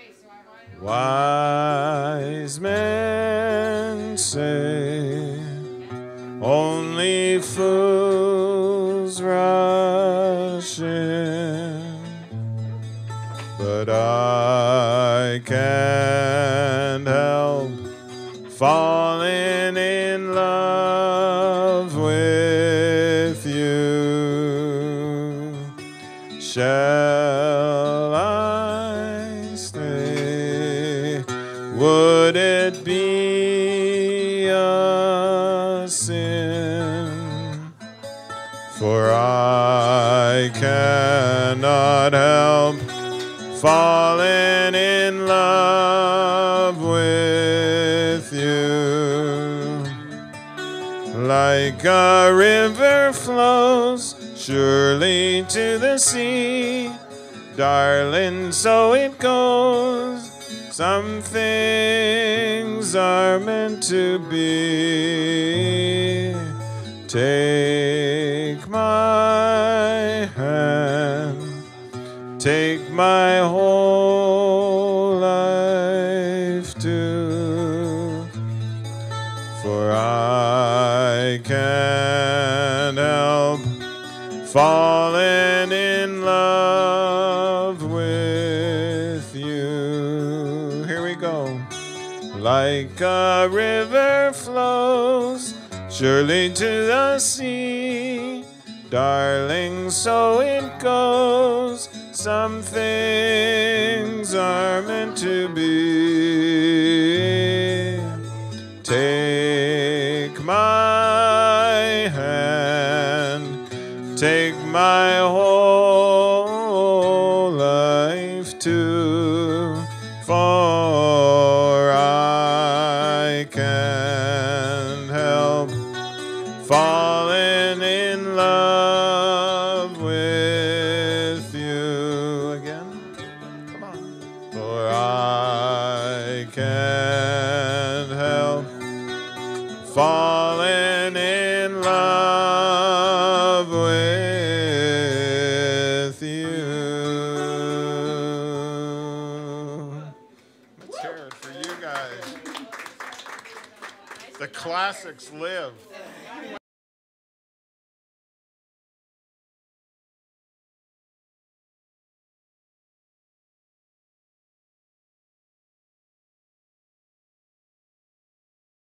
Wise men say only fools rush in, but I can't help falling in love with you. Shall I stay? Would it be a sin? For I cannot help falling in love with you. Like a river flows surely to the sea, darling, so it goes. Some things are meant to be. Take my hand, take my whole life too, for I can't help falling in love with you. Here we go. Like a river flows surely to the sea, darling, so it goes. Some things are meant to be. Take my hand, take my whole life too, for I can't help falling in love with you. Again, come on. For I can't help falling in love with you. Let's hear it for you guys. The classics live.